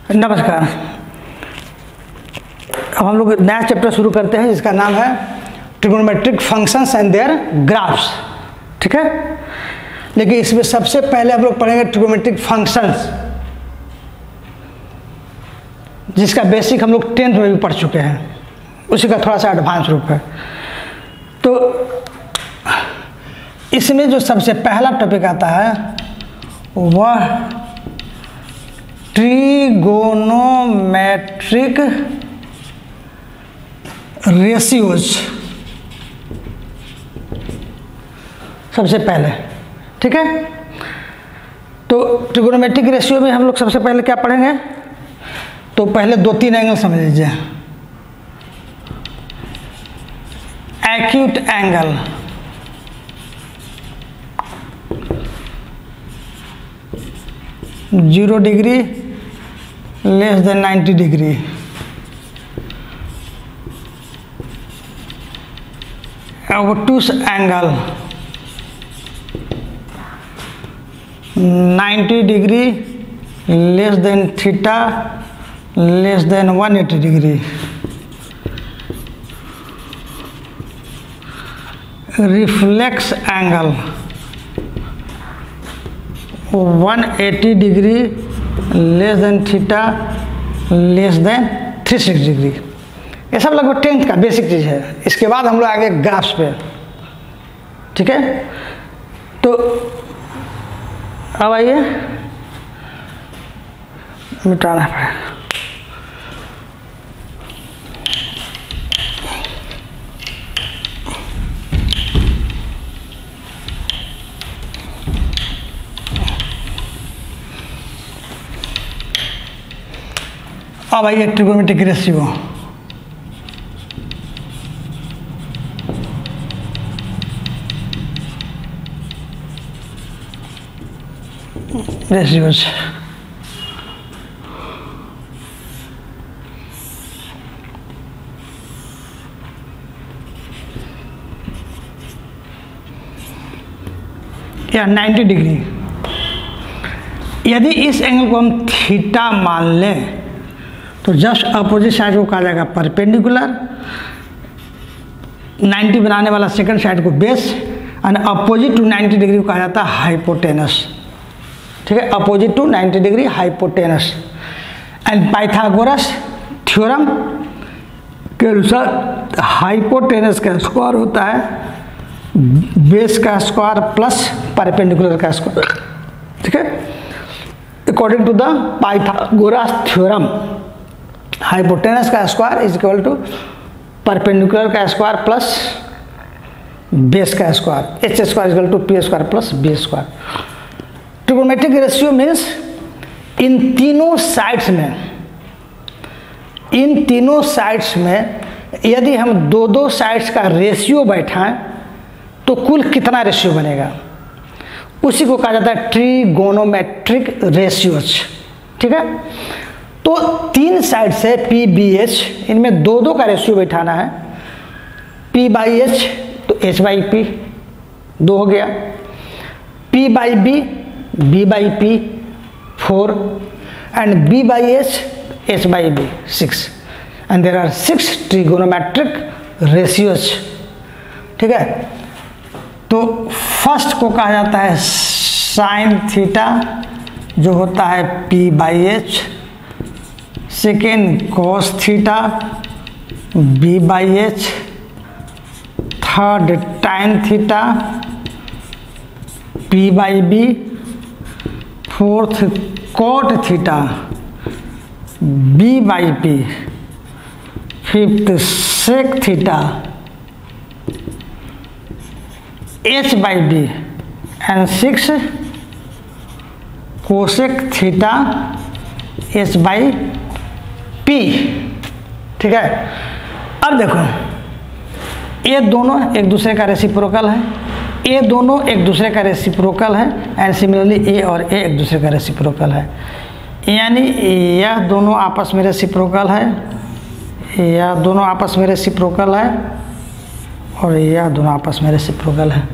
नमस्कार। अब हम लोग नया चैप्टर शुरू करते हैं जिसका नाम है trigonometric functions and their graphs. ठीक है, लेकिन इसमें सबसे पहले हम लोग पढ़ेंगे ट्रिगोनोमेट्रिक फंक्शंस, जिसका बेसिक हम लोग 10th में भी पढ़ चुके हैं, उसी का थोड़ा सा एडवांस रूप है। तो इसमें जो सबसे पहला टॉपिक आता है वह ट्रिगोनोमेट्रिक रेशियोज सबसे पहले। ठीक है, तो ट्रिगोनोमेट्रिक रेशियो में हम लोग सबसे पहले क्या पढ़ेंगे, तो पहले 2-3 एंगल समझ लीजिए। Acute angle, zero degree less than 90 degree, obtuse angle 90 degree less than theta less than 180 degree, reflex angle 180 degree less than theta less than 360 degree. ये सब लगभग 10th का बेसिक चीज़ है। इसके बाद हम लोग आगे ग्राफ्स पे। ठीक है, तो अब आइए, मिटाना पड़ेगा। अब आइए ट्रिगोनोमेट्रिक रेशियो। रेशियोज या 90 डिग्री, यदि इस एंगल को हम थीटा मान लें तो जस्ट अपोजिट साइड को कहा जाएगा परपेंडिकुलर, 90 बनाने वाला सेकंड साइड को base, and opposite to 90 degree को कहा जाता है हाइपोटेनस। ठीक है, opposite to 90 degree hypotenuse. And Pythagoras theorem के अनुसार हाइपोटेनस का स्क्वायर होता है बेस का स्क्वायर प्लस परपेंडिकुलर का स्क्वायर। ठीक है, according to the Pythagoras theorem hypotenuse का square is equal to perpendicular का स्क्वायर प्लस बेस का square, H square is equal to P square plus b square. Trigonometric ratio means इन तीनों sides में यदि हम दो साइड्स का रेशियो बैठाएं तो कुल कितना रेशियो बनेगा, उसी को कहा जाता है ट्रिगोनोमेट्रिक रेशियोज। ठीक है, तो 3 साइड से पी बी एच, इनमें दो का रेशियो बैठाना है। पी बाई एच तो एच बाई पी 2 हो गया, P by B B by P 4, and B by H by B 6, and there are 6 trigonometric ratios. ठीक है, तो फर्स्ट को कहा जाता है साइन थीटा जो होता है P by H, second cos theta B by H, third tan theta P by B, fourth cot theta B by P, fifth sec theta H by B, and 6 cosec theta H by P. ठीक है, अब देखो ये दोनों एक दूसरे का reciprocal है, ये दोनों एक दूसरे का रेसिप्रोकल है, एंड सिमिलरली ए और ए एक दूसरे का रेसिप्रोकल है। यानी यह दोनों आपस में रेसिप्रोकल है, यह दोनों आपस में रेसिप्रोकल है, और यह दोनों आपस में रेसिप्रोकल है।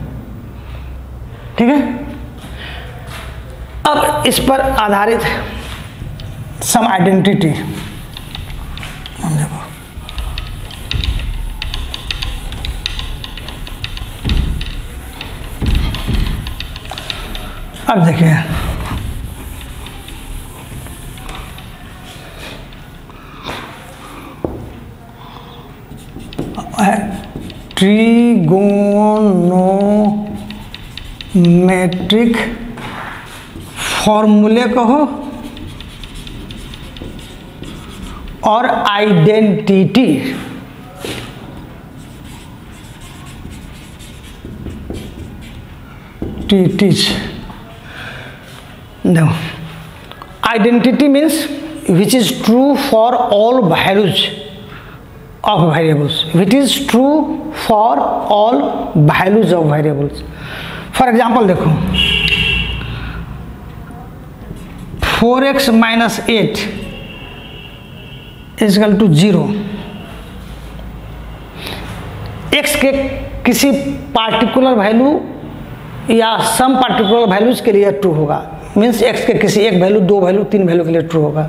ठीक है, अब इस पर आधारित सम आइडेंटिटी। देखो अब देखिए ट्रिगोनोमेट्रिक फॉर्मूले कहो और identity No. Identity means which is true for all values of variables. Which is true for all values of variables. For example, देखो 4x minus 8 is equal to 0. x के किसी पार्टिकुलर वैल्यू या सम particular values के लिए true होगा। Means x के किसी एक वैल्यू, दो वैल्यू, तीन वैल्यू के लिए ट्रू होगा।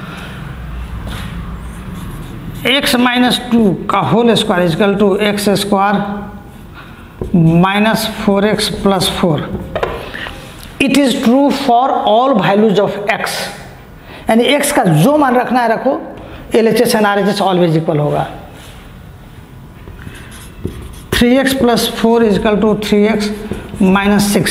x माइनस 2 का whole square is equal to x square minus 4x plus 4। It is true for all values of x। यानी x का जो मान रखना है रखो, LHS and RHS always equal होगा। 3x plus 4 is equal to 3x minus 6।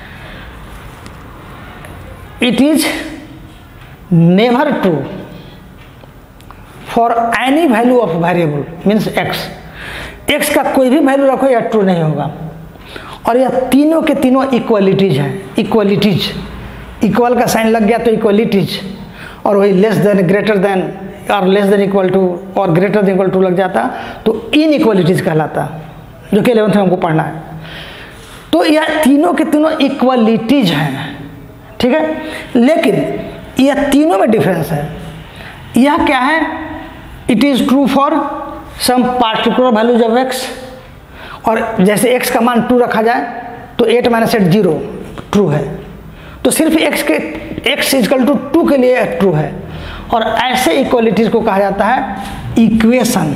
It is never true for any value of variable means x। x का कोई भी वैल्यू रखो या ट्रू नहीं होगा। और यह तीनों के तीनों इक्वलिटीज हैं। इक्वलिटीज, इक्वल का साइन लग गया तो इक्वलिटीज, और वही लेस देन, ग्रेटर देन और लेस देन इक्वल टू और ग्रेटर देन इक्वल टू लग जाता तो इन इक्वलिटीज कहलाता, जो कि 11th में हमको पढ़ना है। तो यह तीनों के तीनों इक्वलिटीज हैं, ठीक है। लेकिन यह तीनों में डिफरेंस है। यह क्या है? It is true for some particular values of x। और जैसे x का मान 2 रखा जाए तो 8 माइनस 8 0 ट्रू है। तो सिर्फ x इजकल टू 2 के लिए ट्रू है। और ऐसे इक्वलिटीज को कहा जाता है equation.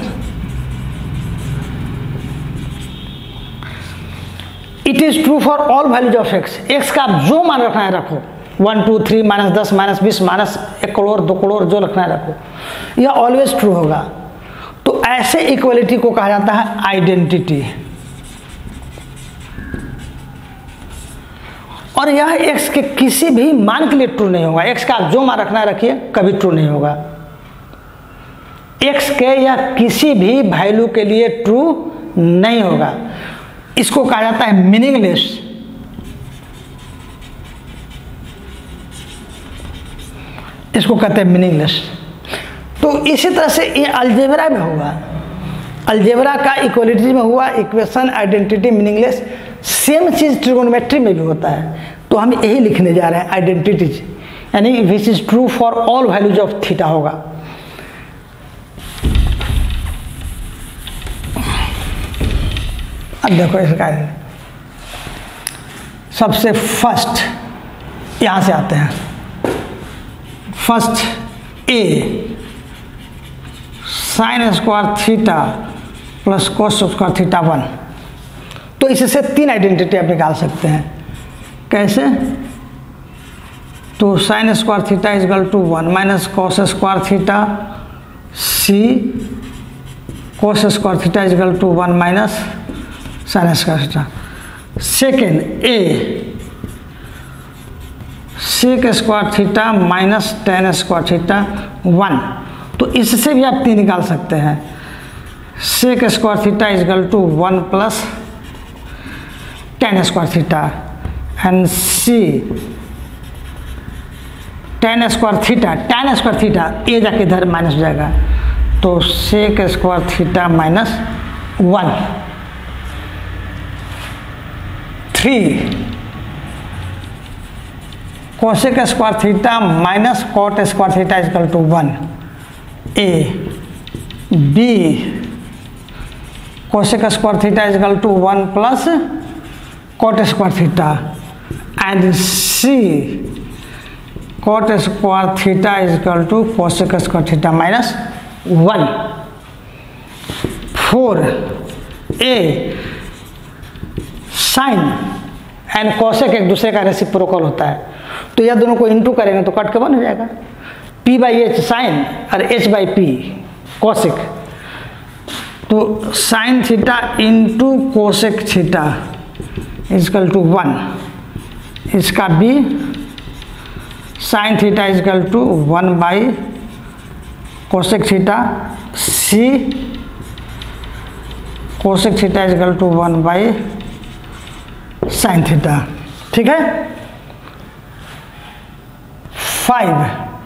It is true for all values of x का आप जो मान रखना है रखो, 1 2 3 minus 10 minus 20 minus 1 crore 2 crore जो रखना है रखो, यह ऑलवेज ट्रू होगा। तो ऐसे इक्वलिटी को कहा जाता है आइडेंटिटी। और यह x के किसी भी मान के लिए ट्रू नहीं होगा। x का आप जो मान रखना है रखिए, कभी ट्रू नहीं होगा। x के या किसी भी वैल्यू के लिए ट्रू नहीं होगा। इसको कहा जाता है मीनिंगलेस। इसको कहते हैं मीनिंगलेस। तो इसी तरह से ये अलजेब्रा में होगा। अलजेब्रा का इक्वलिटी में हुआ, इक्वेशन, आइडेंटिटी, मीनिंगलेस। सेम चीज ट्रिगोनोमेट्री में भी होता है। तो हम यही लिखने जा रहे हैं आइडेंटिटीज, यानी which is true for all values of theta होगा। अब देखो इसका सबसे फर्स्ट यहां से आते हैं। First a sine square theta plus cos square theta 1। तो इससे 3 आइडेंटिटी आप निकाल सकते हैं। कैसे? तो sine square theta is equal to 1 minus cos square theta c cos square theta is equal to 1 minus sine square theta. Second a sec square theta minus tan square theta 1। तो इससे भी आप 3 निकाल सकते हैं। Sec square theta is equal to 1 plus tan square theta and c tan square theta ए जाके इधर माइनस हो जाएगा। तो sec square theta minus 1। 3 cosec square theta minus cot square theta is equal to 1। A b cosec square theta is equal to 1 plus cot square theta and c cot square theta is equal to cosec square theta minus 1। 4 a sine and cosec एक दूसरे का reciprocal होता है, तो यह दोनों को into करेंगे तो कट के बन हो जाएगा p बाई एच साइन और h बाई पी कोसेक। तो sine theta into cosec theta is equal to 1, इसका b sine theta is equal to 1 by cosec theta, c cosec theta is equal to 1 by sine theta. ठीक है। 5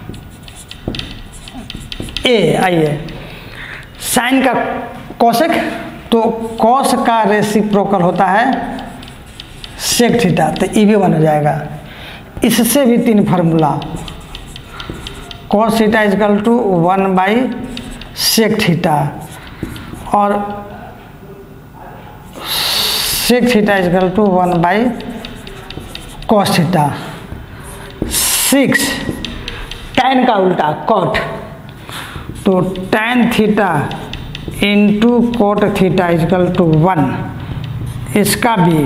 ए आइए, sign का cosec, तो cos का reciprocal होता है सेक थीटा, तो ई भी 1 हो जाएगा। इससे भी 3 formula, cos theta is equal to 1 by sec theta और sec theta is equal to 1 by cos theta. 6 tan का उल्टा कॉट, तो tan theta into cot theta is equal to 1, इसका भी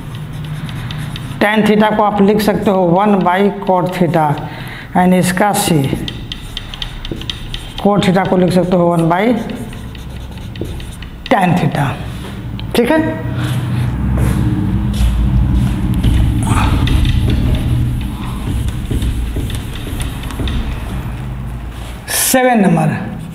टैन थीटा को आप लिख सकते हो 1 बाई कोट थीटा एंड इसका सी कोट थीटा को लिख सकते हो 1 बाई टैन थीटा। ठीक है। सेवन नंबर,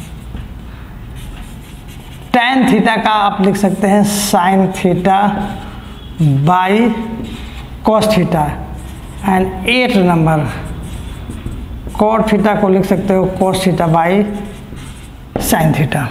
टैन थीटा का आप लिख सकते हैं sine theta by cos theta and 8 number, cot theta को लिख सकते हो cos theta by sine theta.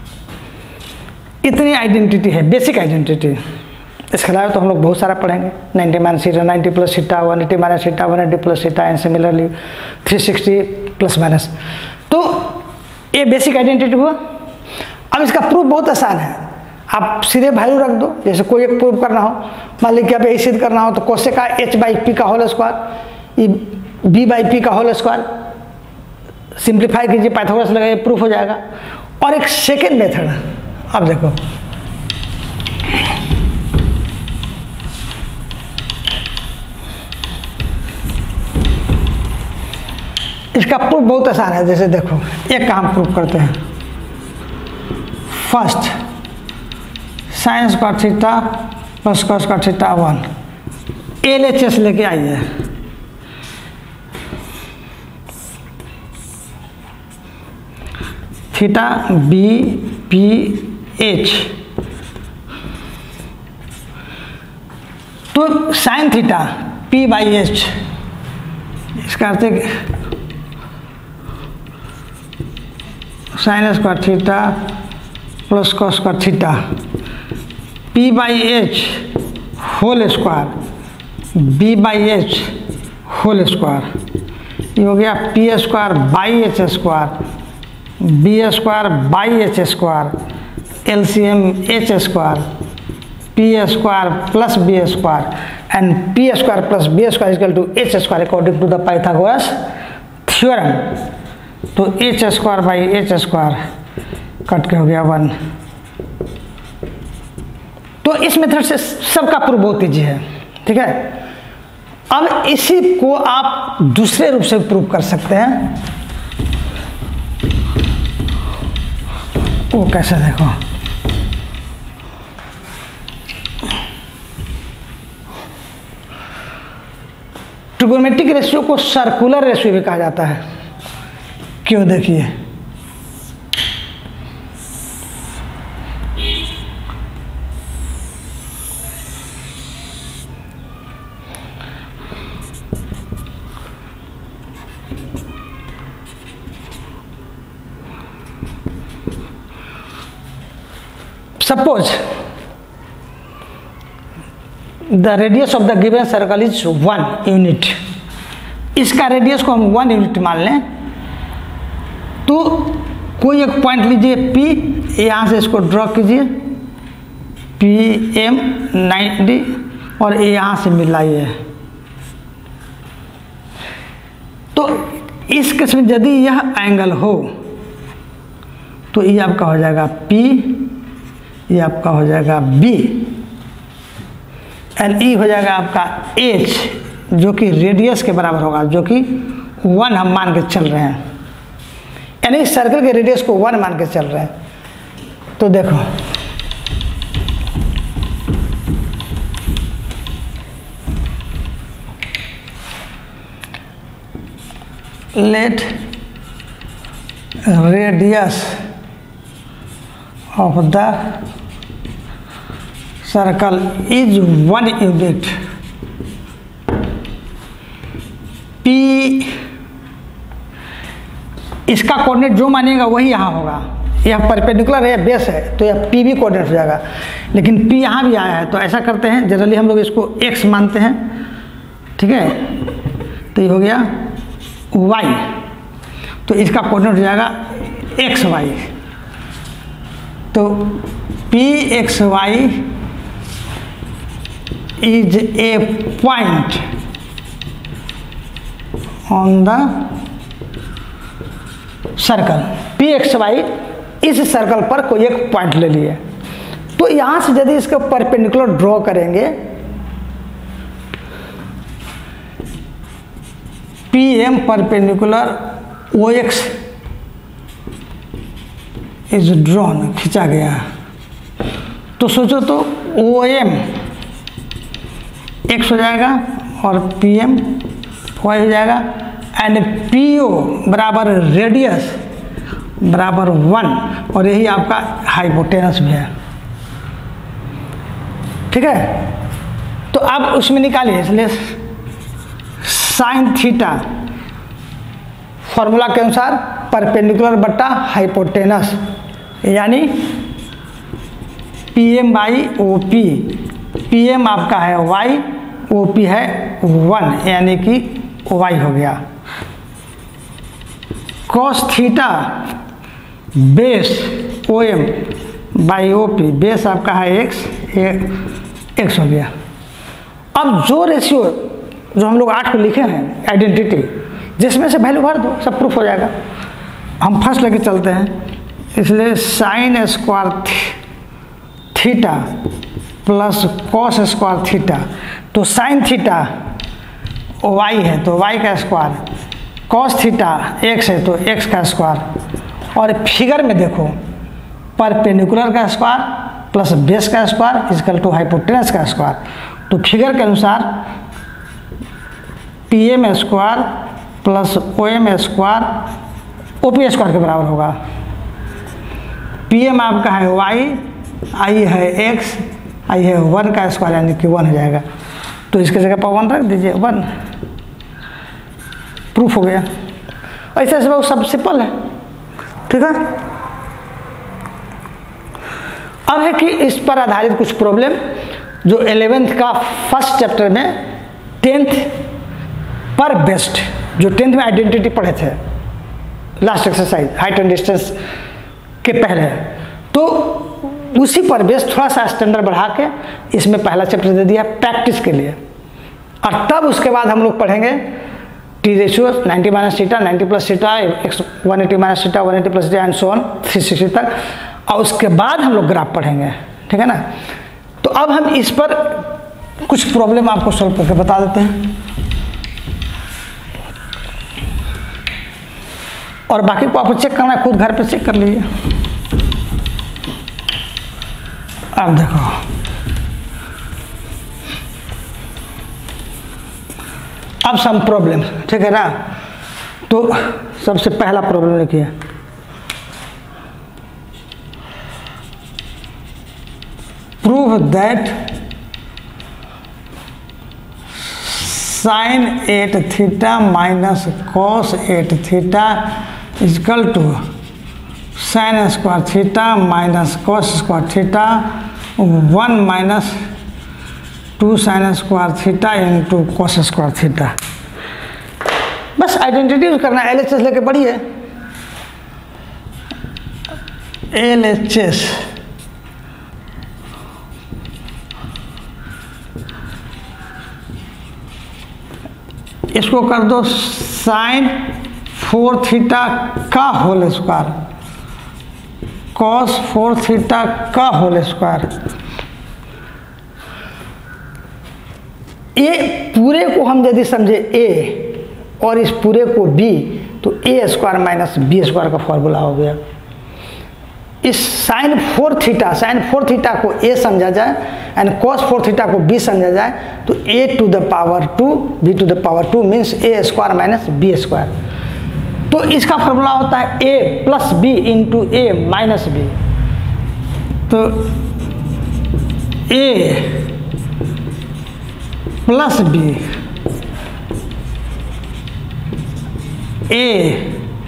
इतनी आइडेंटिटी है, बेसिक आइडेंटिटी। इसके अलावा तो हम लोग बहुत सारा पढ़ेंगे, 90 minus theta, 90 plus theta, 180 minus theta, 180 plus theta and similarly 360 plus minus. तो ये बेसिक आइडेंटिटी हुआ। अब इसका प्रूफ बहुत आसान है, आप सीधे वैल्यू रख दो। जैसे कोई एक प्रूफ करना हो, मान लीजिए आप यही सिद्ध करना हो, तो कोसेक का h बाई पी का whole square, b by p का होल स्क्वायर, सिंप्लीफाई कीजिए, पाइथागोरस लगाइए, प्रूफ हो जाएगा। और एक सेकेंड मेथड, अब देखो इसका प्रूफ बहुत आसान है। जैसे देखो एक काम प्रूफ करते हैं। First sine square theta plus cos square theta 1, LHS लेके आइए। थीटा बी पी एच, तो sine theta p by h, इसका अर्थ sine square theta plus cos square theta, p by h whole square, b by h whole square, ये हो गया p square by h square, b square by h square, LCM h square, p square plus b square and p square plus b square equal to h square according to the Pythagoras theorem. तो h square by h square cut के हो गया 1। तो इस method से सबका proof बहुत easy है। ठीक है। अब इसी को आप दूसरे रूप से प्रूव कर सकते हैं। वो कैसे देखो, ट्रिगोनोमेट्रिक रेशियो को सर्कुलर रेशियो भी कहा जाता है। क्यों, देखिए suppose the radius of the given circle is 1 unit. इसका रेडियस को हम 1 यूनिट मान लें, तो कोई एक पॉइंट लीजिए P, यहाँ से इसको ड्रॉ कीजिए PM 90 और यहाँ से मिलाइए। तो इस केस में यदि यह एंगल हो तो ये आपका हो जाएगा P, ये आपका हो जाएगा B, एंड E हो जाएगा आपका H, जो कि रेडियस के बराबर होगा, जो कि 1 हम मान के चल रहे हैं, यानी इस सर्कल के रेडियस को 1 मान के चल रहे हैं। तो देखो let radius of the circle is 1 unit, P इसका कोऑर्डिनेट जो मानेगा वही यहाँ होगा। यह परपेंडिकुलर है, बेस है, तो यह P भी कोऑर्डिनेट हो जाएगा, लेकिन P यहाँ भी आया है तो ऐसा करते हैं, जनरली हम लोग इसको x मानते हैं, ठीक है। तो ये हो गया y, तो इसका कोऑर्डिनेट हो जाएगा x y, तो P x y is a point on the circle. P(x, y) इस सर्कल पर कोई एक पॉइंट ले लिए, तो यहां से यदि इसका परपेंडिकुलर ड्रॉ करेंगे, PM perpendicular OX is drawn, खींचा गया, तो सोचो तो OM x हो जाएगा और PM y हो जाएगा, एंड PO बराबर रेडियस बराबर 1, और यही आपका हाइपोटेनस भी है, ठीक है। तो अब उसमें निकालिए, इसलिए साइन थीटा फॉर्मूला के अनुसार परपेंडिकुलर बट्टा हाइपोटेनस, यानी PM बाई OP, PM आपका है y, OP है 1, यानी कि y हो गया। Cos theta base OM by OP, base आपका है x हो गया। अब जो रेशियो जो हम लोग 8 को लिखे हैं आइडेंटिटी, जिसमें से वैल्यू भर दो, सब प्रूफ हो जाएगा। हम फर्स्ट लेके चलते हैं, इसलिए sine square theta plus cos square theta, तो साइन थीटा y है तो y का स्क्वायर, कॉस थीटा x है तो x का स्क्वायर, और फिगर में देखो परपेंडिकुलर का स्क्वायर प्लस बेस का स्क्वायर इजकल टू हाइपोटेनस का स्क्वायर, तो फिगर के अनुसार PM square plus OM square OP square के बराबर होगा। PM आपका है y, I है x, I है 1 का स्क्वायर, यानी कि 1 हो जाएगा, तो इसके जगह पर 1 रख दीजिए, 1 प्रूफ हो गया। ऐसे ऐसे बहुत सब सिंपल है, ठीक है। अब है कि इस पर आधारित कुछ प्रॉब्लम जो 11th का फर्स्ट चैप्टर में 10th पर बेस्ड, जो 10th में आइडेंटिटी पढ़े थे last exercise height and distance के पहले, तो उसी पर बेस्ड थोड़ा सा स्टैंडर्ड बढ़ा के इसमें पहला चैप्टर दे दिया प्रैक्टिस के लिए, और तब उसके बाद हम लोग पढ़ेंगे T ratio 90 minus theta, 90 plus theta, 180 minus theta, 180 plus theta and so on 360 तक, और उसके बाद हम लोग ग्राफ पढ़ेंगे, ठीक है ना। तो अब हम इस पर कुछ प्रॉब्लम आपको सॉल्व करके बता देते हैं, और बाकी को आपको चेक करना है, खुद घर पे चेक कर लीजिए। अब देखो, अब सम प्रॉब्लम, ठीक है ना। तो सबसे पहला प्रॉब्लम लिखिए, prove that sine 8 theta minus cos 8 theta is equal to sine square theta minus cos square theta 1 minus 2 sine square theta into cos square theta. बस आइडेंटिटी यूज करना है, LHS लेके पढ़िए, LHS इसको इसको कर दो साइन 4 थीटा का होल स्क्वायर कॉस 4 थीटा का होल स्क्वायर। ए पूरे को हम यदि समझे ए और इस पूरे को बी, तो a square minus b square का फॉर्मूला हो गया। इस साइन 4 थीटा को ए समझा जाए एंड कॉस 4 थीटा को बी समझा जाए, तो a to the power 2 b to the power 2 means a square minus b square. तो इसका फॉर्मूला होता है a plus b into a minus b. तो a plus b a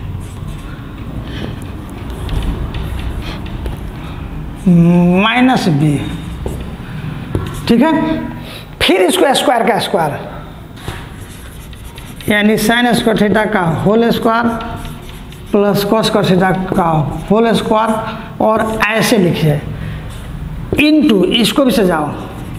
minus b, ठीक है। फिर इसको स्क्वायर का स्क्वायर यानी साइन स्क्वायर थीटा का whole square plus cos square theta का होल स्क्वायर, और ऐसे लिखिए इनटू, इसको भी सजाओ,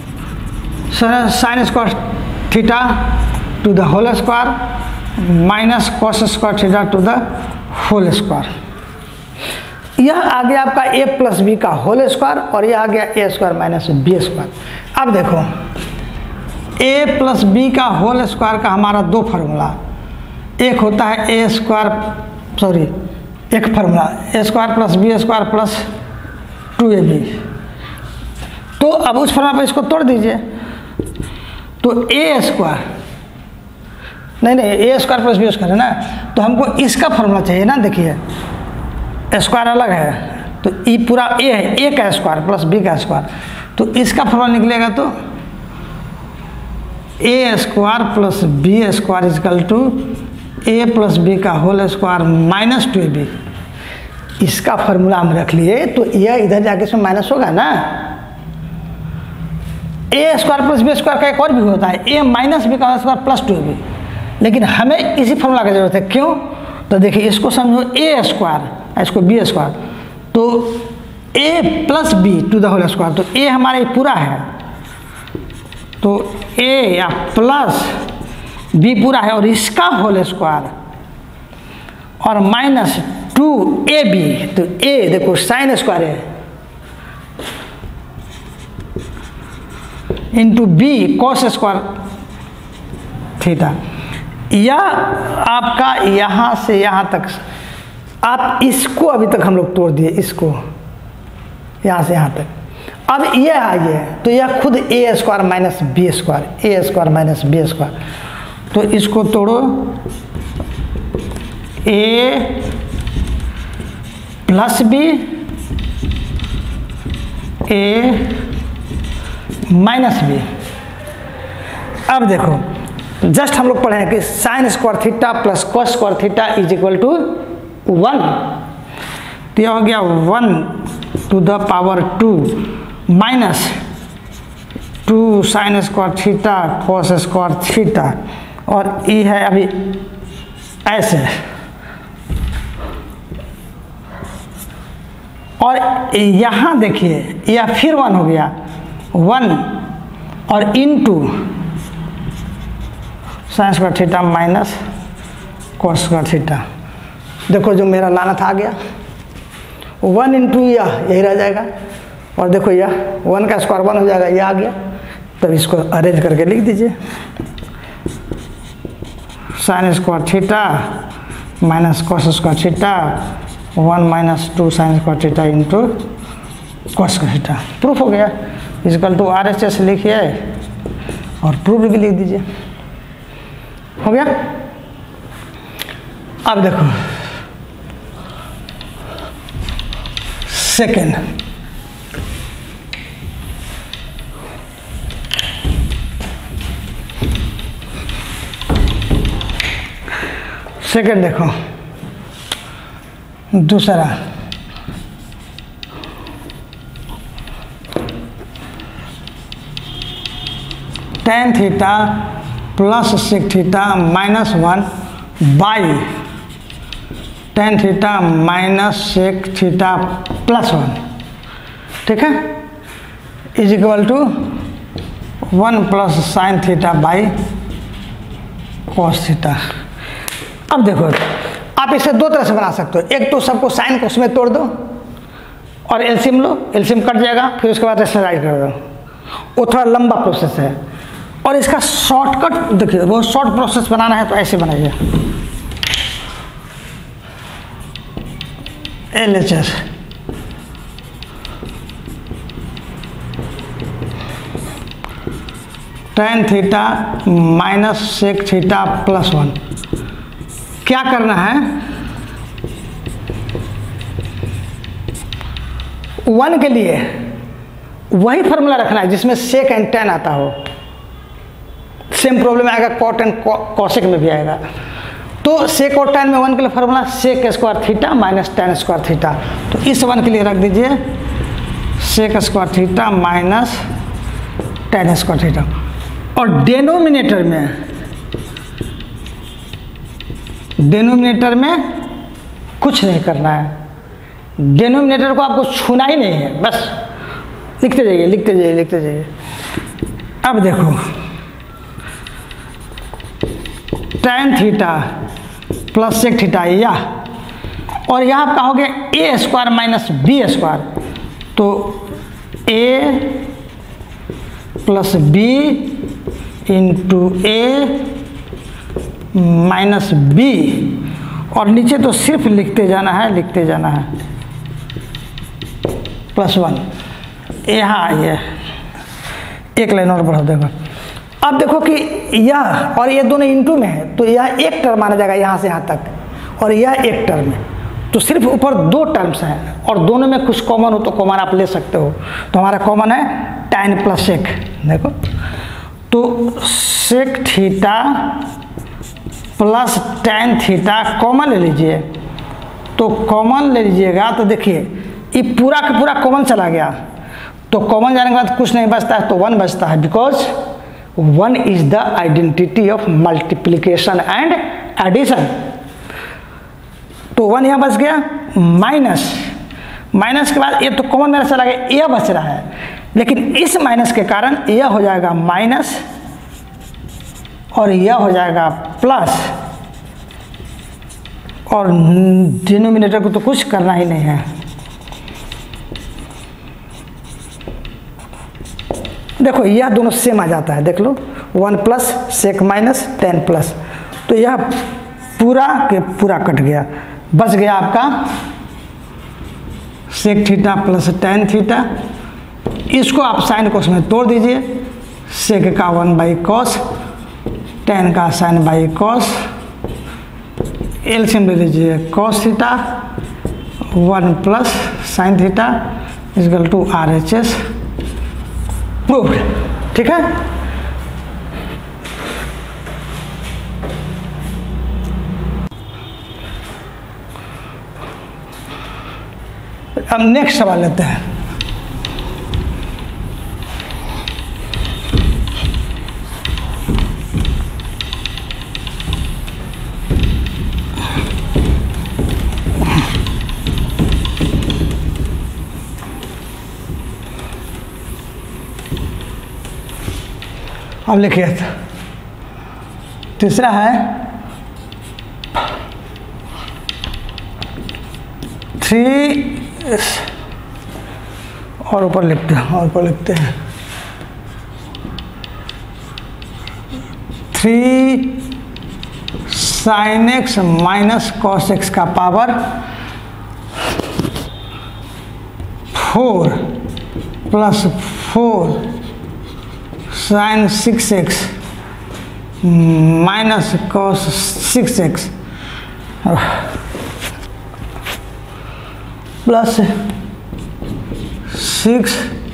sine square theta to the whole square minus cos square theta to the whole square. यह आ गया आपका ए प्लस बी का होल स्क्वायर और यह आ गया a square minus b square. अब देखो ए प्लस बी का होल स्क्वायर का हमारा दो फार्मूला, एक होता है ए स्क्वायर एक formula a square plus b square plus 2ab। तो अब उस फार्मूला पर इसको तोड़ दीजिए, तो ए स्क्वायर नहीं a square plus b square है ना, तो हमको इसका फार्मूला चाहिए ना। देखिए स्क्वायर अलग है, तो ई पूरा ए है, ए का स्क्वायर प्लस बी का स्क्वायर, तो इसका फार्मूला निकलेगा तो a square plus b square is equal to a plus b का होल स्क्वायर माइनस 2ab। इसका फार्मूला हम रख लिए, तो यह इधर जाके इसमें माइनस होगा ना। A square plus b square का एक और भी होता है ए माइनस बी का स्क्वायर प्लस 2ab, लेकिन हमें इसी फार्मूला की जरूरत है। क्यों? तो देखिए इसको समझो ए स्क्वायर, इसको बी स्क्वायर, तो a plus b to the whole square, तो ए हमारा पूरा है, तो ए या प्लस बी पूरा है और इसका होल स्क्वायर और माइनस 2ab, तो ए देखो साइन स्क्वायर है into b cos square theta. यह आपका यहाँ से यहाँ तक, आप इसको अभी तक हम लोग तोड़ दिए, इसको यहाँ से यहाँ तक। अब ये आइए, तो यह खुद a square minus b square, a square minus b square, तो इसको तोड़ो a plus b a minus b. अब देखो जस्ट हम लोग पढ़े हैं कि sine square theta plus cos square theta is equal to 1, तो यह हो गया 1 to the power 2 minus 2 sine square theta cos square theta, और ये है अभी ऐसे, और यहाँ देखिए यह फिर 1 हो गया 1 और into sine square theta minus cos square theta. देखो जो मेरा लानत आ गया 1 इंटू यही रह जाएगा, और देखो यह 1 का स्क्वायर 1 हो जाएगा, यह आ गया। तब इसको अरेंज करके लिख दीजिए sine square theta minus cos square theta 1 minus 2 sine square theta into cos square theta. Proof हो गया, इजकल टू RHS लिखिए और प्रूफ भी लिख दीजिए, हो गया। अब देखो सेकेंड, देखो दूसरा tan theta plus sec theta minus 1 by tan theta minus sec theta plus 1, ठीक है, is equal to 1 plus sine theta by cos theta. अब देखो आप इसे दो तरह से बना सकते हो, एक तो सबको साइन को उसमें तोड़ दो और एलसीएम लो, एलसीएम कट जाएगा, फिर उसके बाद रेशनलाइज कर दो, वो थोड़ा लंबा प्रोसेस है। और इसका शॉर्टकट देखिए, बहुत शॉर्ट प्रोसेस बनाना है तो ऐसे बनाइए, LHS tan theta minus sec theta plus 1। क्या करना है, 1 के लिए वही फॉर्मूला रखना है जिसमें सेक एंड tan आता हो। सेम प्रॉब्लम आएगा कॉट एंड कॉसेक में भी आएगा। तो सेक और tan में 1 के लिए formula sec square theta minus tan square theta. तो इस 1 के लिए रख दीजिए sec square theta minus tan square theta. और डेनोमिनेटर में कुछ नहीं करना है, डेनोमिनेटर को आपको छूना ही नहीं है, बस लिखते जाइए लिखते जाइए लिखते जाइए। अब देखो tan theta plus sec theta या, और यहाँ आप कहोगे a square minus b square, तो a plus b into a minus b, और नीचे तो सिर्फ लिखते जाना है लिखते जाना है, प्लस 1। यहाँ आइए एक लाइन और बढ़ा देगा। अब देखो कि यह और ये दोनों इंटू में है, तो यह एक टर्म माना जाएगा यहाँ से यहाँ तक, और यह एक टर्म है, तो सिर्फ ऊपर 2 टर्म्स हैं और दोनों में कुछ कॉमन हो तो कॉमन आप ले सकते हो। तो हमारा कॉमन है tan प्लस सेक। देखो तो sec theta plus tan theta common ले लीजिए, तो कॉमन ले लीजिएगा तो देखिए ये पूरा का पूरा कॉमन चला गया, तो कॉमन जाने के बाद कुछ नहीं बचता है, तो 1 बचता है, because 1 is the identity of multiplication and addition. तो 1 यहाँ बच गया, माइनस के बाद ये तो कॉमन मेरा चला गया, यह बच रहा है, लेकिन इस माइनस के कारण यह हो जाएगा माइनस और यह हो जाएगा प्लस, और डिनोमिनेटर को तो कुछ करना ही नहीं है। देखो यह दोनों सेम आ जाता है, देख लो 1 plus sec minus tan plus, तो यह पूरा के पूरा कट गया, बच गया आपका sec theta plus tan theta. इसको आप साइन कोस में तोड़ दीजिए, सेक का 1 बाई कॉस, tan का साइन बाई कॉस, एलसीएम ले लीजिए cos theta 1 plus sine theta equal to RHS proved. ठीक है, अब नेक्स्ट सवाल लेते हैं। अब लिखिए, तीसरा है 3 और ऊपर लिखते हैं 3 sin x minus cos x का power 4 plus 4 sin 6x minus cos 6x plus 6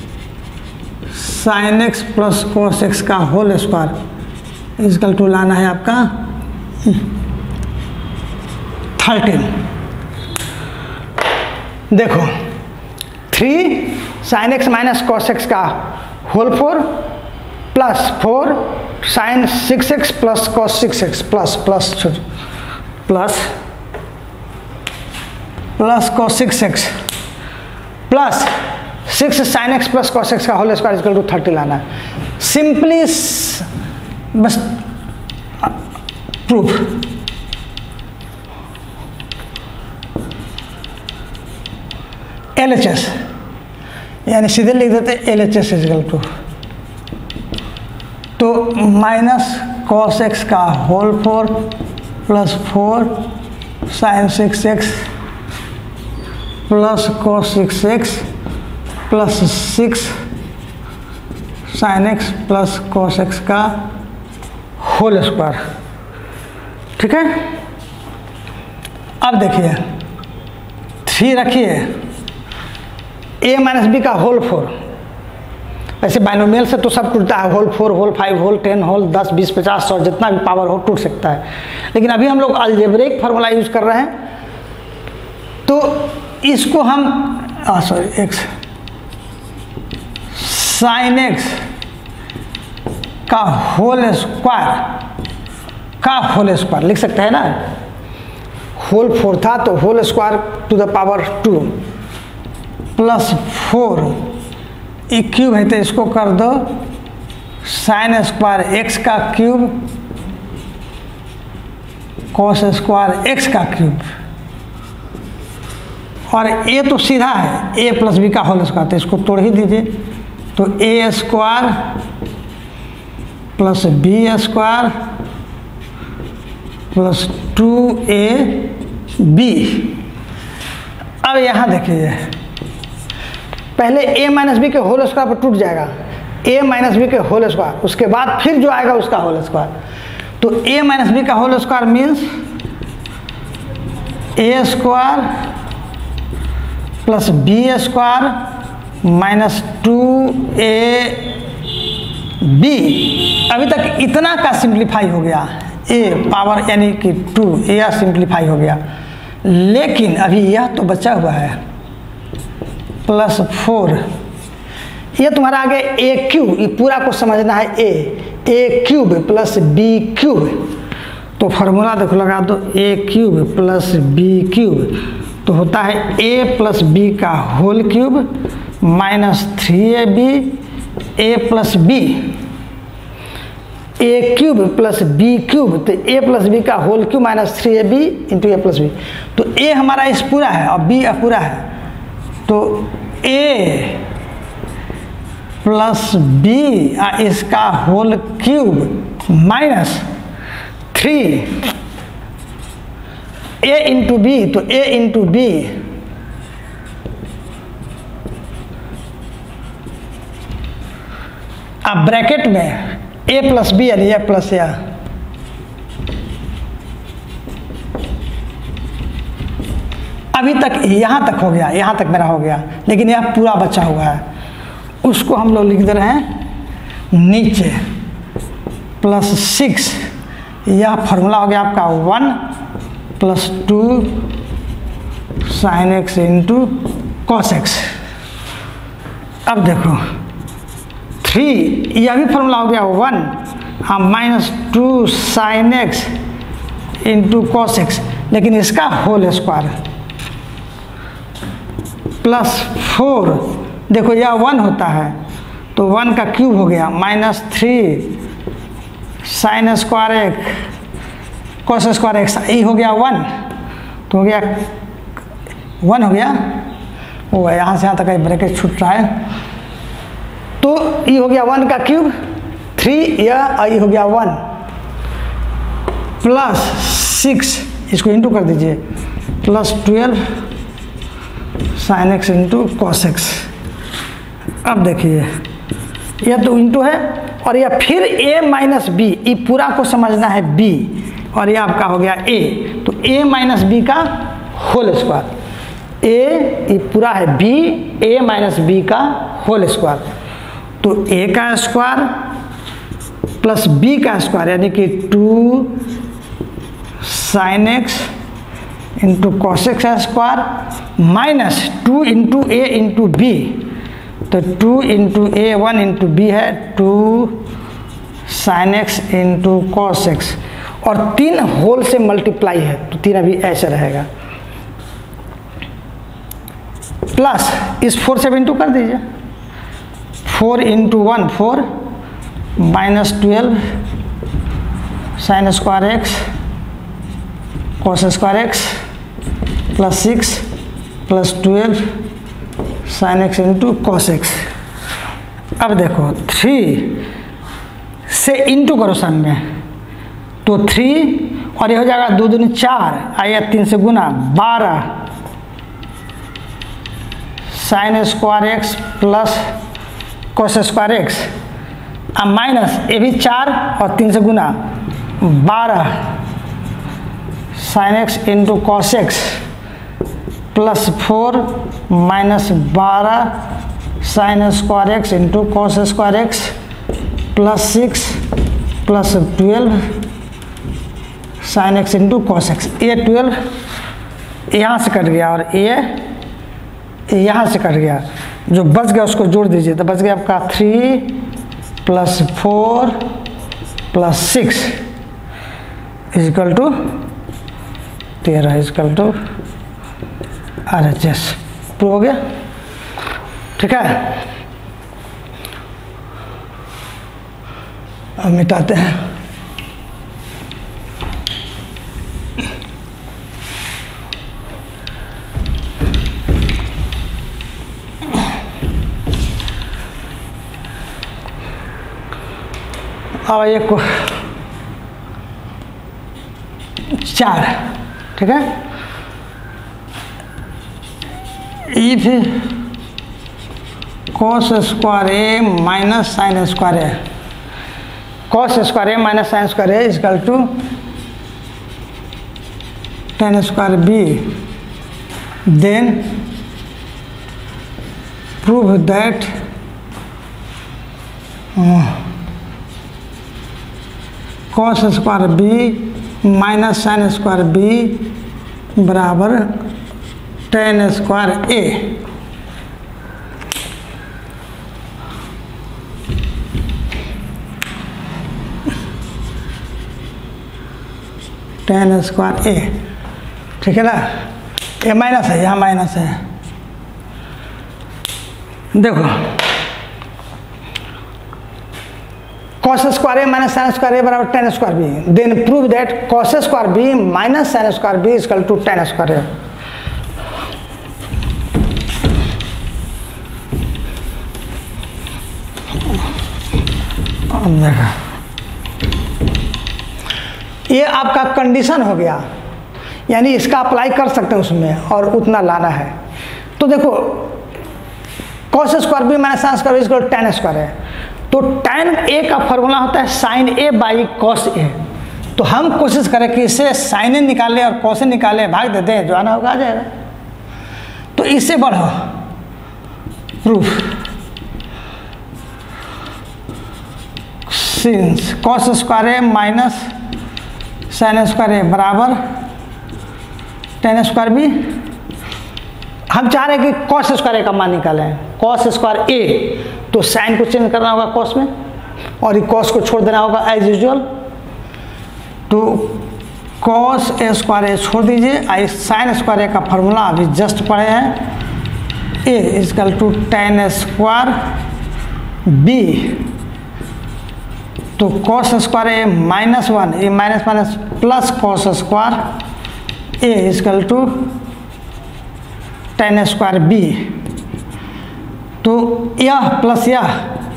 sin x plus cos x का होल स्क्वायर इक्वल टू लाना है आपका 13। देखो 3 sin x minus cos x का whole 4 plus 4 sin 6x plus cos 6x plus cos 6x plus 6 sin x plus cos x का whole square equal to 30 लाना है। Simply बस प्रूफ। LHS यानी सीधे लिख देते LHS इजकल टू, तो माइनस cos x का whole 4 plus 4 sin 6x plus cos 6x plus 6 sin x plus cos x का होल स्क्वायर। ठीक है, अब देखिए 3 रखिए, a माइनस बी का होल 4, ऐसे बाइनोमियल से तो सब टूटता है, होल 4 होल 5 होल 10 होल 10 20 50 100 जितना भी पावर हो टूट सकता है, लेकिन अभी हम लोग अलजेब्रिक फार्मूला यूज कर रहे हैं, तो इसको हम x साइन x का होल स्क्वायर लिख सकते हैं ना। होल 4 था तो whole square to the power 2 plus 4 ये क्यूब है तो इसको कर दो साइन स्क्वायर x का क्यूब कॉस स्क्वायर x का क्यूब, और a तो सीधा है a प्लस बी का होल स्क्वायर, तो इसको तोड़ ही दीजिए, तो a square plus b square plus 2ab। अब यहाँ देखिए पहले a माइनस बी के होल स्क्वायर पर टूट जाएगा, a माइनस बी के होल स्क्वायर, उसके बाद फिर जो आएगा उसका होल स्क्वायर, तो a माइनस बी का whole square means a square plus b square minus 2ab। अभी तक इतना का सिंप्लीफाई हो गया, a पावर यानी कि 2 a सिंप्लीफाई हो गया, लेकिन अभी यह तो बचा हुआ है प्लस 4, ये तुम्हारा आगे a क्यूब, ये पूरा को समझना है a cube plus b cube, तो फार्मूला देखो लगा दो a cube plus b cube, तो होता है a प्लस b का whole cube minus 3ab a plus b, a cube plus b cube, तो a प्लस b का whole cube minus 3ab into a plus b, तो a हमारा इस पूरा है और b अपूरा है, तो a प्लस b इसका whole cube minus 3 a into b, तो a इंटू बी अब ब्रैकेट में a प्लस बी यानी a प्लस a, अभी तक यहाँ तक हो गया, यहाँ तक मेरा हो गया, लेकिन यह पूरा बचा हुआ है, उसको हम लोग लिख दे रहे हैं नीचे प्लस 6, यह फार्मूला हो गया आपका 1 plus 2 sine x into cos x. अब देखो 3, यह भी फार्मूला हो गया 1 minus 2 sine x into cos x, लेकिन इसका होल स्क्वायर प्लस 4, देखो यह 1 होता है तो 1 का क्यूब हो गया minus 3 sine square x cos square x, ये हो गया 1, तो हो गया 1 हो गया, वो यहाँ से यहाँ तक ब्रैकेट छूट रहा है, तो ये हो गया 1 का क्यूब 3, ये हो गया 1 प्लस 6, इसको इंटू कर दीजिए plus 12 sine x into cos x. अब देखिए यह तो इंटू है और यह फिर a माइनस बी, ये पूरा को समझना है b, और यह आपका हो गया a, तो a माइनस बी का होल स्क्वायर, a ये पूरा है b, a माइनस बी का होल स्क्वायर, तो a का स्क्वायर प्लस b का स्क्वायर यानी कि 2 sine x into cos x square minus 2 into a into b, तो 2 इंटू a 1 इंटू बी है 2 sine x into cos x, और 3 whole से मल्टीप्लाई है तो 3 अभी ऐसे रहेगा, प्लस इस 4 से इंटू कर दीजिए, 4 into 1 4 minus 12 sine square x cos square x plus 6 plus 12 sine x into cos x. अब देखो 3 से इंटू करो सन में, तो 3 और ये हो जाएगा 2 दूनी 4, आया 3 से गुना 12 sine square x plus cos square x, अब माइनस ये भी 4 और 3 से गुना 12 sine x into cos x plus 4 minus 12 sine square x into cos square x plus 6 plus 12 sine x into cos x. ये 12 यहाँ से कट गया और ये यहाँ से कट गया, जो बच गया उसको जोड़ दीजिए तो बच गया आपका 3 plus 4 plus 6 is equal to 13 is equal to RHS। Prove हो गया, ठीक है। अब मिटाते हैं। अब ये 4, ठीक है। If cos square a minus sine square a, cos square a minus sine square a is equal to tan square b, then prove that cos square b minus sine square b बराबर tan square a. tan square a, ठीक है ना। ये minus है, यहाँ minus है। देखो cos square a minus sine square a बराबर tan square b, then prove that cos square b minus sine square b equal to tan square a. देखो ये आपका कंडीशन हो गया, यानी इसका अप्लाई कर सकते हैं उसमें और उतना लाना है। तो देखो cos square b minus sine square equal to tan square है, तो tan ए का फॉर्मूला होता है sine a by cos a. तो हम कोशिश करें कि इसे साइन ए निकालें और कॉस ए निकालें, भाग देते हैं, जो आना होगा आ जाएगा। तो इससे बढ़ो proof, since cos square a minus sine square a बराबर tan स्क्वायर बी। हम चाह रहे हैं कि कॉस स्क्वायर ए का मान निकालें, कॉस स्क्वायर ए, तो साइन को चेंज करना होगा कॉस में और ये कॉस को छोड़ देना होगा एज यूजुअल। तो कॉस ए स्क्वायर ए छोड़ दीजिए, आई साइन स्क्वायर ए का फॉर्मूला अभी जस्ट पढ़े हैं, a is equal to tan square b. तो कॉस स्क्वायर ए माइनस 1, ये minus minus plus cos square a is equal to tan square b. तो यह प्लस यह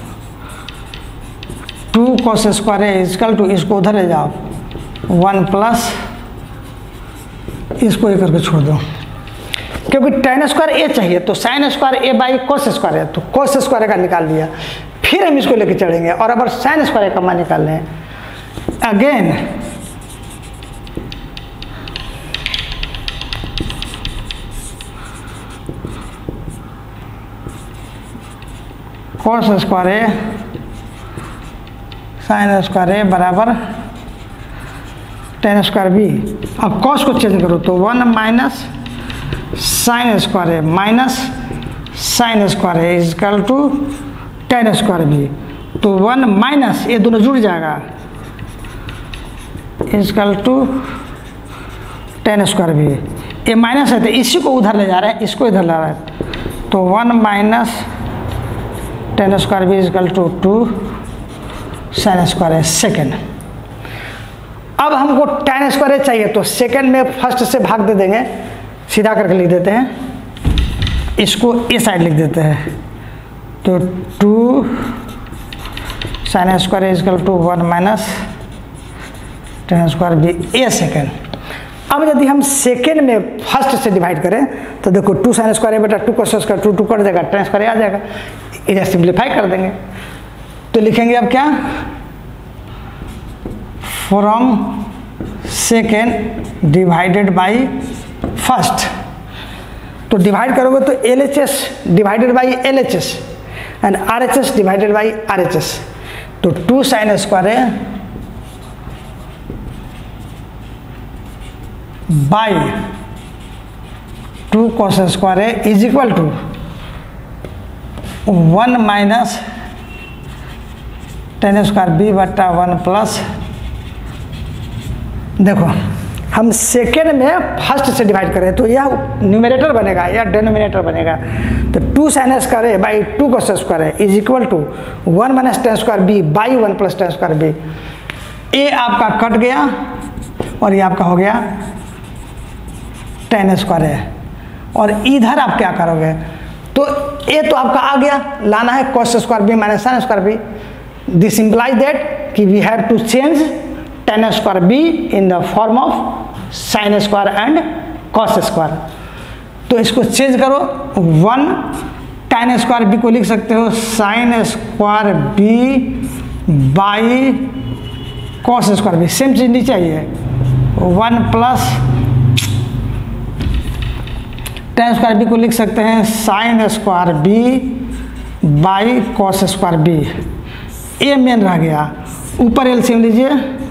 2 cos square a is equal to, इसको उधर ले जाओ 1 प्लस इसको ये करके छोड़ दो, क्योंकि tan स्क्वायर ए चाहिए तो sine square a by cos square है, तो कॉस स्क्वायर का निकाल दिया। फिर हम इसको लेके चढ़ेंगे और अब साइन स्क्वायर का मान निकाल लें again. Cos square a sine square a बराबर tan स्क्वायर बी। अब कॉस को चेंज करो तो 1 minus sine square a minus sine square a is equal to tan square b. तो 1 माइनस ये दोनों जुड़ जाएगा is equal to tan square b. ये माइनस है तो इसी को उधर ले जा रहे हैं, इसको इधर ला रहा है, तो 1 minus tan square b is equal to 2 sine square a second. अब हमको tan स्क्वायर चाहिए तो सेकेंड में फर्स्ट से भाग दे देंगे, सीधा करके लिख देते हैं, इसको ए साइड लिख देते हैं। तो 2 sin square is equal to 1 minus tan square b a second. अब यदि हम सेकेंड में फर्स्ट से डिवाइड करें तो देखो 2 sin स्क्वायर ए बेटा 2 cos स्क्वायर 2 कट जाएगा, tan स्क्वायर आ जाएगा, इधर सिंप्लीफाई कर देंगे। तो लिखेंगे अब क्या, from second divided by first. तो डिवाइड करोगे तो LHS divided by LHS and RHS divided by RHS। तो 2 sin square a by 2 cos square a is equal to 1 minus tan square b बटा 1 प्लस, देखो हम सेकेंड में first से divide करें तो यह न्यूमरेटर बनेगा या डिनोमिनेटर बनेगा। तो 2 sin square a by 2 cos square a is equal to 1 minus tan square b by 1 plus tan square b. ए आपका कट गया और ये आपका हो गया tan स्क्वायर ए। और इधर आप क्या करोगे, तो ए तो आपका आ गया, लाना है cos square b minus sin square b. This implies that कि we have to change tan square b in the form of sin square and cos square. तो इसको चेंज करो, 1 tan स्क्वायर बी को लिख सकते हो sin square b by cos square b, same चीज नीचे आई है, 1 प्लस tan स्क्वायर बी को लिख सकते हैं sin square b by cos square b. ए मेन रह गया, ऊपर एलसीएम लीजिए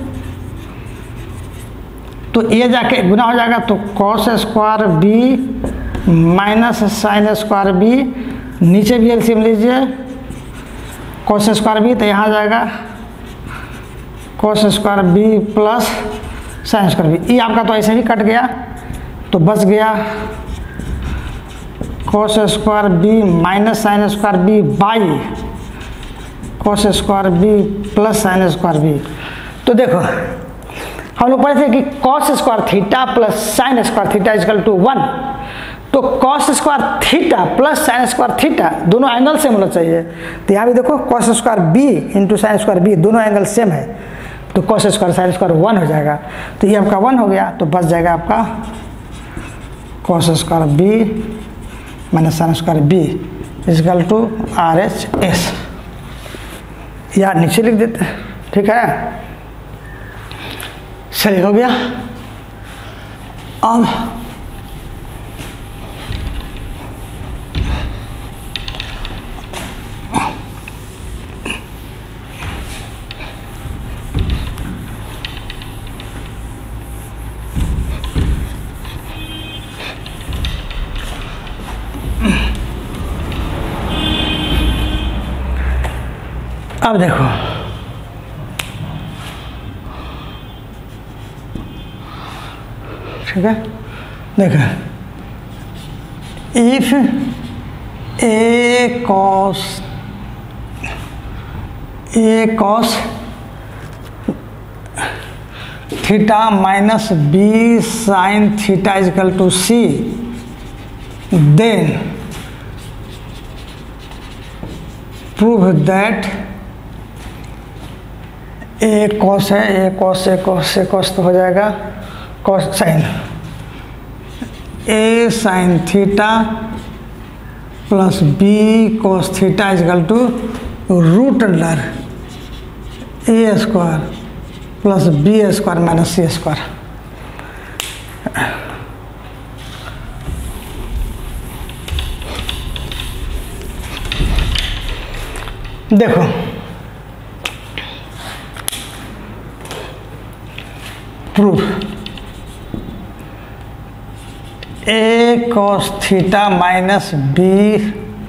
तो ये जाके गुना हो जाएगा, तो cos square b minus sin square b, नीचे भी एलसीएम लीजिए cos स्क्वायर बी, तो यहाँ जाएगा cos square b plus sin square b. ये आपका तो ऐसे ही कट गया, तो बच गया cos square b minus sin square b by cos square b plus sin square b. तो देखो हम लोग पढ़े थे कि cos square theta plus sin square theta is equal to 1। तो cos square theta plus sin square theta दोनों angle same होना चाहिए। तो यहाँ भी देखो cos square b into sin square b, दोनों एंगल सेम है, तो cos स्क्वायर sin स्क्वायर 1 हो जाएगा। तो ये आपका 1 हो गया, तो बच जाएगा आपका cos square b minus sin square b is equal to RHS, या नीचे लिख देते हैं, ठीक है। सही हो गया। अब देखो ठीक है, देखो if a cos theta minus b sine theta is equal to c, then prove that a cos है, ए कॉस तो हो जाएगा cos sine, a sine theta plus b cos theta is equal to root under a square plus b square minus c square. देखो proof, a cos theta minus b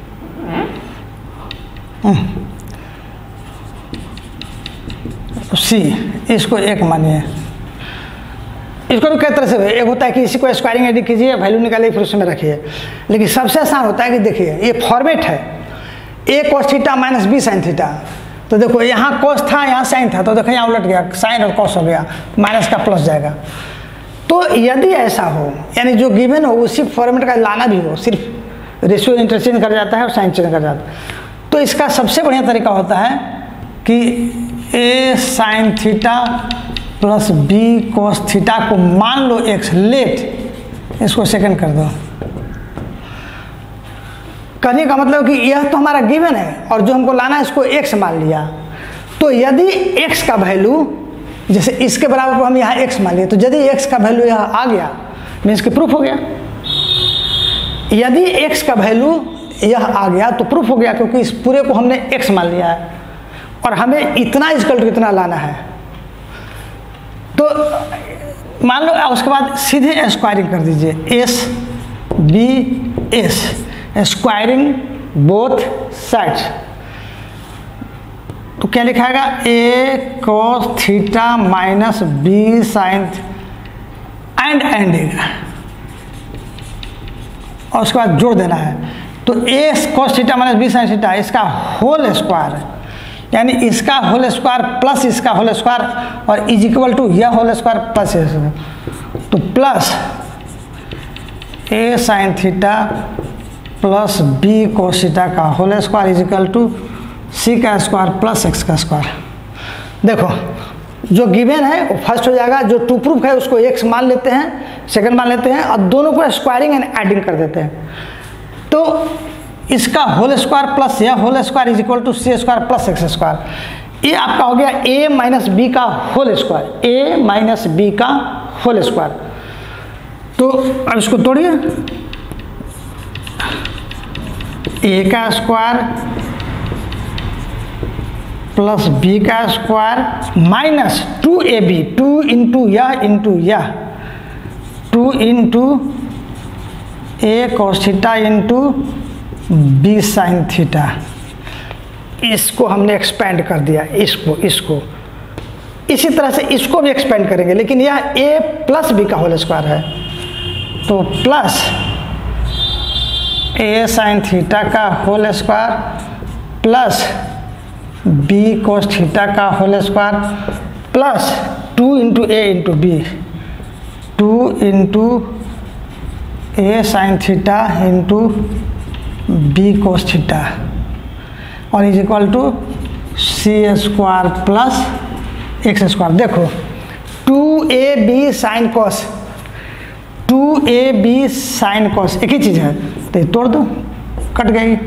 c, इसको एक मानिए। इसको भी कई तरह से एक होता है कि इसी को स्क्वायरिंग एडिट कीजिए, वैल्यू निकालिए, फिर उसमें रखिए। लेकिन सबसे आसान होता है कि देखिए ये फॉर्मेट है, a cos theta minus b sine theta, तो देखो यहाँ कॉस था, यहाँ साइन था, तो देखो यहाँ उलट गया, साइन और कॉस हो गया, माइनस का प्लस जाएगा। तो यदि ऐसा हो, यानी जो गिवन हो उसी फॉर्मेट का लाना भी हो, सिर्फ रेशियो इंटरचेंज कर जाता है और साइन चेंज कर जाता है, तो इसका सबसे बढ़िया तरीका होता है कि a sine theta plus b cos theta को मान लो एक्स, लेट इसको सेकंड कर दो। कहने का मतलब कि यह तो हमारा गिवन है और जो हमको लाना है इसको एक्स मान लिया। तो यदि एक्स का वैल्यू, जैसे इसके बराबर को हम यहाँ एक्स मान लिए, तो यदि एक्स का वैल्यू यहाँ आ गया मीन्स कि प्रूफ हो गया। यदि एक्स का वैल्यू यह आ गया तो प्रूफ हो गया, क्योंकि इस पूरे को हमने एक्स मान लिया है और हमें इतना इक्वल टू इतना लाना है। तो मान लो उसके बाद सीधे स्क्वायरिंग कर दीजिए, S B S, squaring both sides. तो क्या लिखाएगा, a cos theta minus b sine and और उसके बाद जोड़ देना है। तो a cos theta minus b sine theta, इसका होल स्क्वायर, यानी इसका होल स्क्वायर प्लस इसका होल स्क्वायर और इज इक्वल टू यह होल स्क्वायर प्लस, तो plus a sine theta plus b cos theta का whole square is equal to c का square plus x का स्क्वायर। देखो जो गिवन है वो फर्स्ट हो जाएगा, जो टू प्रूफ है उसको एक्स मान लेते हैं, सेकंड मान लेते हैं और दोनों को स्क्वायरिंग एंड एडिंग कर देते हैं। तो इसका होल स्क्वायर प्लस यह whole square is equal to c square plus x square. ये आपका हो गया ए माइनस बी का whole square, a minus b का होल स्क्वायर। तो अब इसको तोड़िए, ए का स्क्वायर प्लस बी का स्क्वायर माइनस 2ab, 2 इंटू यह 2 into a cos theta into b sine theta. इसको हमने एक्सपेंड कर दिया, इसको इसी तरह से इसको भी एक्सपेंड करेंगे, लेकिन यह ए प्लस बी का होल स्क्वायर है, तो प्लस ए साइन थीटा का whole square plus b cos theta का whole square plus 2 into a into b, 2 into a sine theta into b cos theta और is equal to c square plus x square. देखो 2ab sine cos, 2ab sine cos एक ही चीज़ है, तो तोड़ दो, cut गई।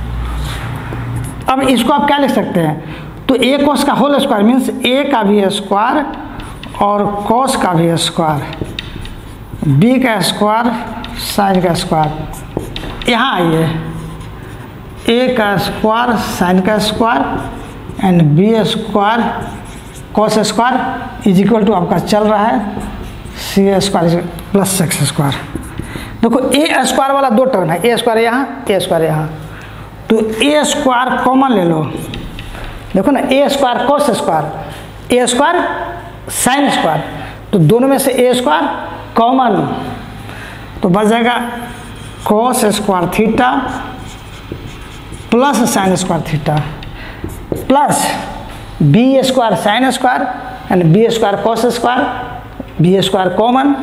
अब इसको आप क्या लिख सकते हैं, तो ए कॉस का होल स्क्वायर मीन्स ए का भी स्क्वायर और कॉस का भी स्क्वायर, बी का स्क्वायर साइन का स्क्वायर। यहाँ आइए, ए का स्क्वायर साइन का square and b square cos square is equal to आपका चल रहा है c square plus x square. देखो ए स्क्वायर वाला दो टर्म है, ए स्क्वायर यहाँ, ए स्क्वायर यहाँ, तो ए स्क्वायर कॉमन ले लो। देखो ना, a square cos square, a square sine square, तो दोनों में से ए स्क्वायर कॉमन, तो बच जाएगा cos square theta plus sine square theta plus b square sine square and b square cos square, b square common,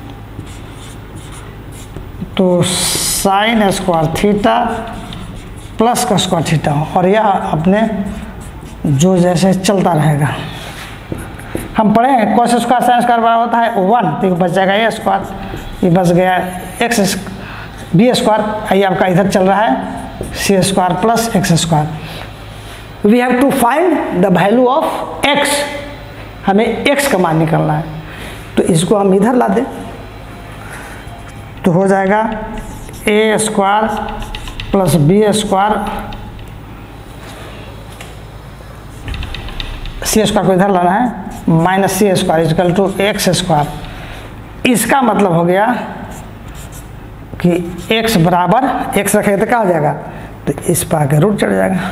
तो साइन स्क्वायर थीटा प्लस का square theta, और यह अपने जो जैसे चलता रहेगा। हम पढ़े हैं कॉस स्क्वायर साइन स्क्वायर बराबर होता है 1, तो बच जाएगा ए स्क्वायर, ये बच गया एक्स बी स्क्वायर। ये आपका इधर चल रहा है c square plus x square. We have to find the value of x, हमें एक्स का मान निकालना है, तो इसको हम इधर ला दें, तो हो जाएगा a square plus b square, c square को इधर लाना है, minus c square equal to x square. इसका मतलब हो गया कि एक्स बराबर, एक्स रखेंगे तो क्या हो जाएगा, तो इस पर आके रूट चढ़ जाएगा।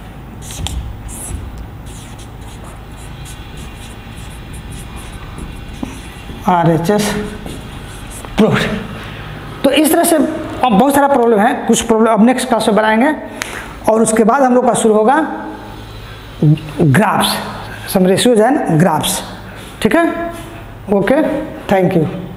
RHS proof. तो इस तरह से अब बहुत सारा प्रॉब्लम है, कुछ प्रॉब्लम अब नेक्स्ट क्लास में बनाएंगे, और उसके बाद हम लोग का शुरू होगा graphs, some ratios and graphs. ठीक है, ओके, थैंक यू।